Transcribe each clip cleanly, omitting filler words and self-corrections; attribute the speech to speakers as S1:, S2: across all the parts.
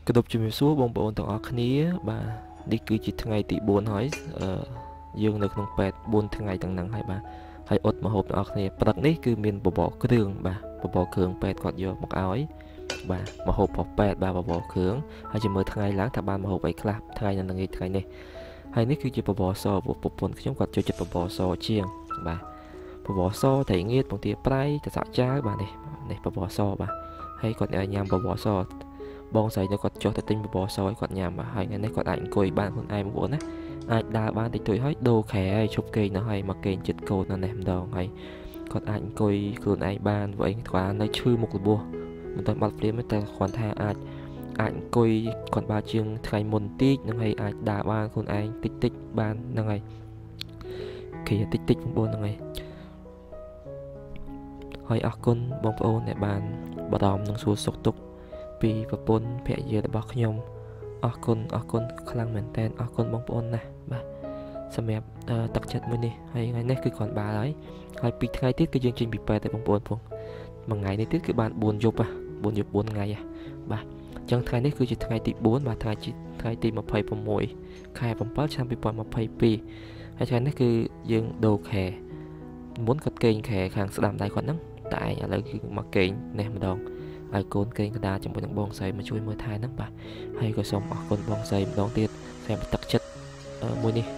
S1: กระดบจุดสู้บงบนต่อคนี้บ่านี่คือจิตทั้งไงตีบนหอยdương được nông pet buônทั้งไงต่างๆให้บ่าให้อดมาหอบต่อคนี้ปลักนี้คือมีนบ่เครื่องบ่าบ่เครื่องแปดกอดโยมกอ้อยบ่ามาหอบแปดบ่าบ่เครื่องให้จะมือทั้งไงล้างถ้าบ้านมาหอบไปคลับทั้งไงนั่นไงทั้งไงนี่ให้นี่คือจิตบ่ซอบ่ปนខ្ញុំគាត់ចូលចិត្តบ่ซอជាងបាទบ่ซอតែងៀតបងទាប្រៃតែសាក់ចាបាទនេះบ่ซอបាទហើយគាត់ញ៉ាំบ่ซอបងស្រីនៅគាត់ចុះទៅទិញបបរសឲ្យគាត់ញ៉ាំហើយថ្ងៃនេះគាត់អាចអង្គុយបានខ្លួនឯងបងប្អូនណាអាចដើរបានតិចតួចហើយដូរខែហើយឈប់គេងនៅហើយមកគេងចិត្តកូននៅនេះម្ដងហើយគាត់អាចអង្គុយខ្លួនឯងបានព្រោះអីគាត់នៅឈឺមុខរបួសមិនទាន់បាត់ព្រាមទេតែគាត់ថាអាចអង្គុយគាត់បើជាងថ្ងៃមុនតិចនឹងហើយអាចដើរបានខ្លួនឯងតិចបានហ្នឹងហើយគេតិចបងប្អូនហ្នឹងហើយអរគុណបងប្អូនដែលបានបារម្ភនឹងសួរសុខទុក្ខពីប្រពន្ធភរិយារបស់ខ្ញុំអរគុណខ្លាំងមែនតើអរគុណបងប្អូនណាស់បាទសម្រាប់ទឹកចិត្តមួយនេះហើយថ្ងៃនេះគឺគ្រាន់បើហើយពីថ្ងៃទៀតគឺយើងចេញពីពេទ្យតែបងប្អូនផងមួយថ្ងៃនេះទៀតគឺបាន4យប់4ថ្ងៃបាទអញ្ចឹងថ្ងៃនេះគឺជាថ្ងៃទី4បាទថ្ងៃទី26ខែ7ឆ្នាំ2022ហើយថ្ងៃនេះគឺយើងដូរខែមុនគាត់កេងខែខាងស្ដាំដៃគាត់ហ្នឹងតែឥឡូវគឺមកកេងនេះម្ដងឲ្យកូនកេងកដាជាមួយនឹងបងស្រីមកជួយមើលថែហ្នឹងបាទហើយក៏សូមអរគុណបងស្រីម្ដងទៀតសម្រាប់ទឹកចិត្តមួយនេះ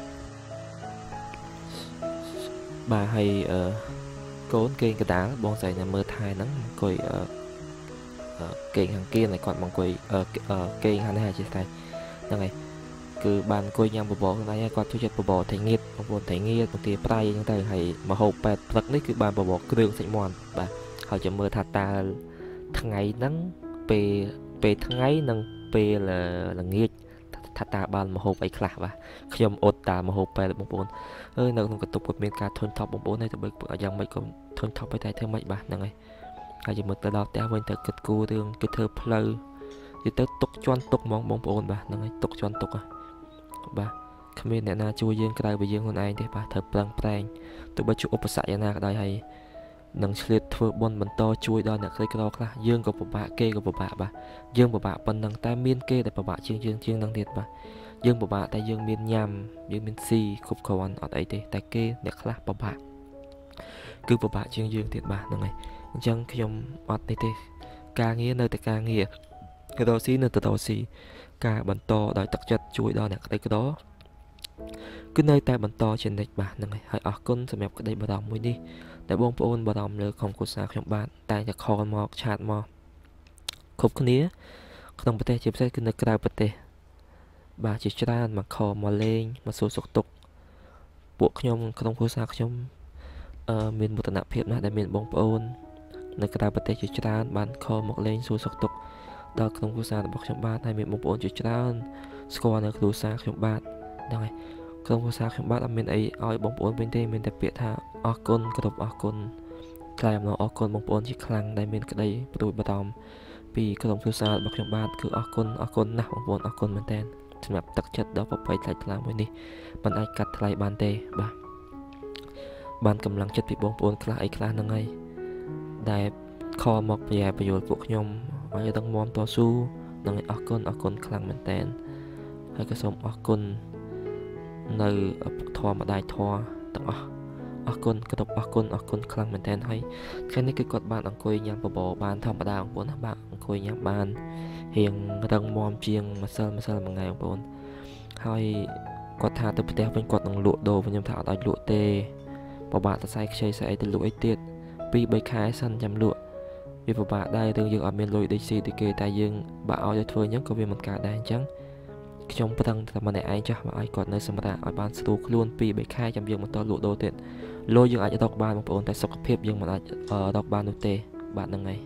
S1: បាទហើយកូនកេងកដាបងស្រីនៅមើលថែហ្នឹងអង្គុយកេងខាងគៀនឲ្យគាត់មកអង្គុយកេងខាងនេះជាស្ដាយហ្នឹងហើយគឺបានអង្គុយញ៉ាំបបរខ្លួនឯងគាត់ជួយចិត្តបបរថៃងៀតបងប្អូនថៃងៀតបន្ទាប្រៃអញ្ចឹងទៅហើយមកហូបប៉ែតព្រឹកនេះគឺបានបបរគ្រឿងសាច់មាន់បាទហើយចាំមើលថាតើថ្ងៃហ្នឹងពេលថ្ងៃនិងពេលល្ងាចថាតើបានមហូបអីខ្លះបាទខ្ញុំអត់តាមហូបពេលបងប្អូននៅក្នុងកតុបគាត់មានការធុញថប់បងប្អូនហើយទៅបើយ៉ាងម៉េចក៏ធុញថប់តែធ្វើម៉េចបាទហ្នឹងហើយចាំមើលទៅដល់ផ្ទះវិញទៅគិតគូររឿងគឺធ្វើផ្លូវទៅទុកជន់ទុកហ្មងបងប្អូនបាទហ្នឹងហើយទុកជន់ទុកបាទគ្មានអ្នកណាជួយយើងក្រៅពីយើងខ្លួនឯងទេបាទត្រូវប្រឹងប្រែងទោះបីជួបឧបសគ្គយ៉ាងណាក៏ដោយហើយនឹងឆ្លៀតធ្វើបុណ្យបន្តជួយដល់អ្នកក្រីក្រខ្លះយើងក៏ពិបាកគេក៏ពិបាកបាទយើងពិបាកប៉ុណ្ណឹងតែមានគេដែលពិបាកជាងយើងនឹងទៀតបាទយើងពិបាកតែយើងមានញ៉ាំយើងមានស៊ីគ្រប់គ្រាន់អត់អីទេតែគេអ្នកខ្លះពិបាកគឺពិបាកជាងយើងទៀតបាទហ្នឹងហើយអញ្ចឹងខ្ញុំអត់នេះទេការងារនៅតែការងារក៏ដល់ស៊ីនៅតែដល់ស៊ីការបន្តដោយទឹកចិត្តជួយដល់អ្នកក្រីក្រគឺនៅតែបន្តជានិច្ចបាទហ្នឹងហើយអរគុណសម្រាប់ក្តីបារម្ភមួយនេះតែបងប្អូនបារម្ភលើក្រុមគ្រួសារខ្ញុំបាទតែតែខលមកឆាតមកគ្រប់គ្នាក្នុងប្រទេសជាពិសេសគឺនៅក្រៅប្រទេសបាទជាច្រើនមកខលមកលេងមកសួរសុខទុក្ខពួកខ្ញុំក្នុងគ្រួសារខ្ញុំមានមោទនភាពណាស់ដែលមានបងប្អូននៅក្រៅប្រទេសជាច្រើនបានខលមកលេងសួរសុខទុក្ខដល់ក្នុងគ្រួសាររបស់ខ្ញុំបាទហើយមានបងប្អូនជាច្រើនស្គាល់នៅគ្រួសារខ្ញុំបាទហ្នឹងហើយក្រុមគ្រួសារខ្ញុំបាទអត់មានអីឲ្យបងប្អូនវិញទេមានតែពាក្យថាអរគុណគ្រប់អរគុណថ្លែងអំណរអរគុណបងប្អូនជាខ្លាំងដែលមានក្តីព្រួយបារម្ភពីក្រុមគ្រួសាររបស់ខ្ញុំបាទគឺអរគុណណាស់បងប្អូនអរគុណមែនតើសម្រាប់ទឹកចិត្តដ៏ប្រពៃថ្លៃថ្លាមួយនេះមិនអាចកាត់ថ្លៃបានទេបាទបានកម្លាំងចិត្តពីបងប្អូនខ្លះអីខ្លះហ្នឹងហើយដែលខលមកប្រយ័ត្នប្រយល់ពួកខ្ញុំឲ្យដឹងមមតស៊ូនឹងអរគុណខ្លាំងមែនតើហើយក៏សូមអរគុណនៅពុកធម៌ម្ដាយធម៌ទាំងអស់អរគុណគ្រប់អរគុណខ្លាំងមែនតើហើយថ្ងៃនេះគឺគាត់បានអង្គុយញ៉ាំបបរបានធម្មតាបងប្អូនណាបាទអង្គុយញ៉ាំបានរៀងរឹងមាំជាងម្សិលមួយថ្ងៃបងប្អូនហើយគាត់ថាទៅផ្ទះវិញគាត់នឹងលក់ដូរខ្ញុំថាអត់ឲ្យលក់ទេពិបាកសរសៃខ្ចីស្អីទៅលក់អីទៀត 2-3 ខែសិនចាំលក់វាពិបាកដែររឿងយើងអត់មានលុយដូចស៊ីទីគេតែយើងបើឲ្យទៅធ្វើអញ្ចឹងក៏វាមិនកើតដែរអញ្ចឹងខ្ញុំប្រឹងតែម្នាក់ឯងចាស់មកឲ្យគាត់នៅសម្រាប់ឲ្យបានស្រួលខ្លួន 2-3 ខែចាំយើងបន្តលក់ដូរទៀតលុយយើងអាចរកបានបងប្អូនតែសុខភាពយើងមិនអាចរកបាននោះទេបាទហ្នឹងហើយ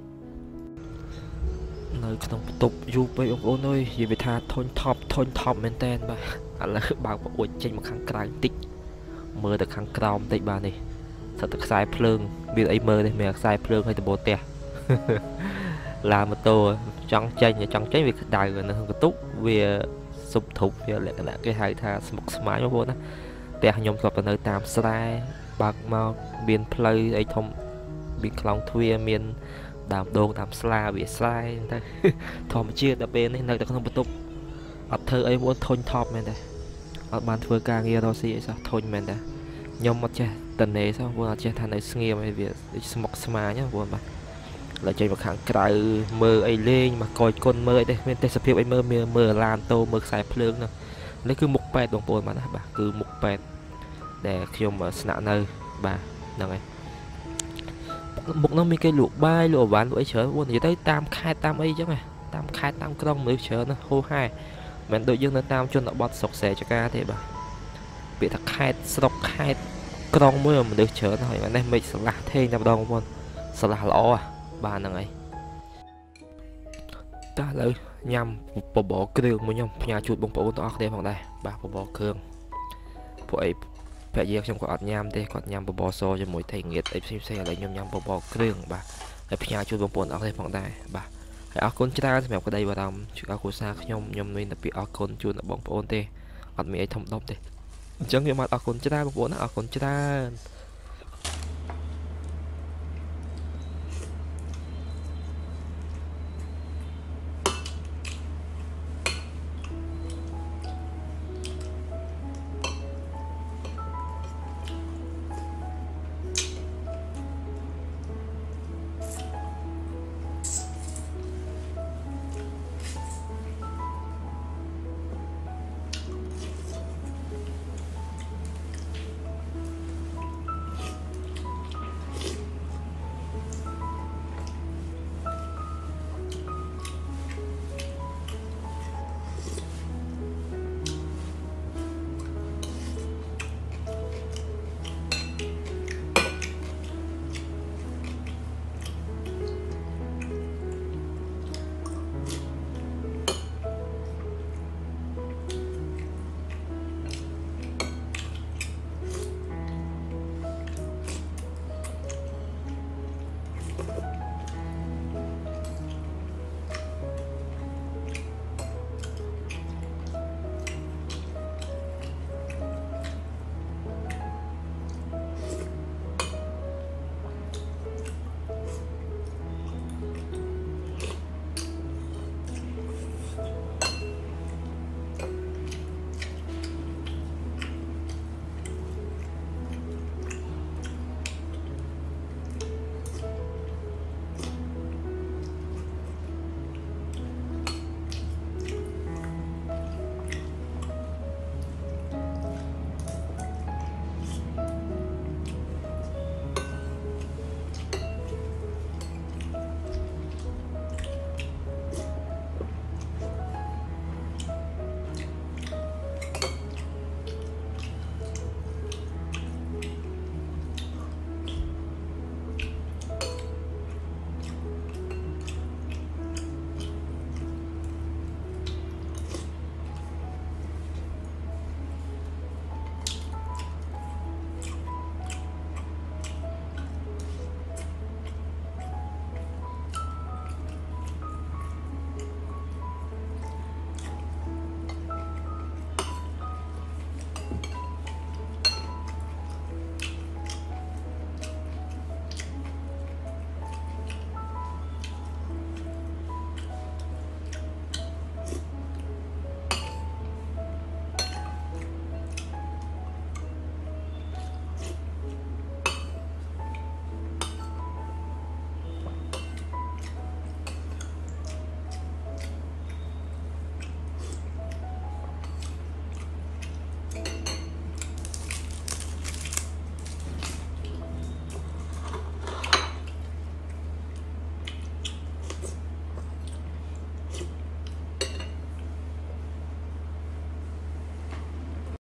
S1: នៅក្នុងបន្ទប់យូរពេកបងប្អូនអើយនិយាយថាធុញថប់មែនតើបាទឥឡូវបើកប្អួចចេញមកខាងក្រៅបន្តិចមើលទៅខាងក្រោមបន្តិចបាទនេះសិតតែខ្សែភ្លើងមានអីមើលទេមានខ្សែភ្លើងឲ្យដបផ្ទះឡាម៉ូតូចង់ចេញវាក្តៅនៅក្នុងបន្ទប់វាសុបធប់វាលក្ខណៈគេហៅថាស្មុកស្មាញបងប្អូនណាផ្ទះខ្ញុំធ្លាប់ទៅនៅតាមស្រែបើកមកមានផ្លូវអីធំមានខ្លោងទ្វារមាន đàm đôn đàm sla bị sai ta thòm chia đập bên này nơi ta không bật tục ở thơ ấy muốn thôn thọp men đây ở bàn thưa ca nghe đâu xí sao thôn men đây nhom mất che tần này sao vừa che thành ấy nghe mấy việc mọc sma nhá vừa mà là chơi một kháng cái mơ ấy lên mà coi con mơ đây bên tây sập ấy mơ mơ lan tô mơ xài phượng nữa lấy cứ mục bẹt đồng bồn mà bà cứ mục bẹt để khi mà sạ nơi bà này một nóมีcái lụa bay lụa bán lụa chở buồn gì tới tam khai tam ấy chứ này tam khai tam công mới chở nó hô hai mình tự dưng nó tam cho nó bọt sọc xẻ cho ca thế bà bị thật khai sọc khai công mới mà được chở nó hỏi mà đây mình sẽ là thêm nhập đồng luôn sẽ là lõ à bà này ta lấy nhằm bỏ kêu mới nhom nhà chuột bông bổ nó đây phòng đây bà bỏ kương vậy phải giết trong quạt nhám đây quạt nhám bò so cho mỗi thầy nghiệt ấy xem xe lại nhom nhám bò kêu bà để nhà chuột bông bổ ở đây phòng đây bà ở con cha thì mẹ có đây vào đồng chuyện ở cô xa nhom nên là bị ở con chuột bông bổ tê ở mấy thông đông tê chẳng như mà ở con cha bông bổ nó ở con cha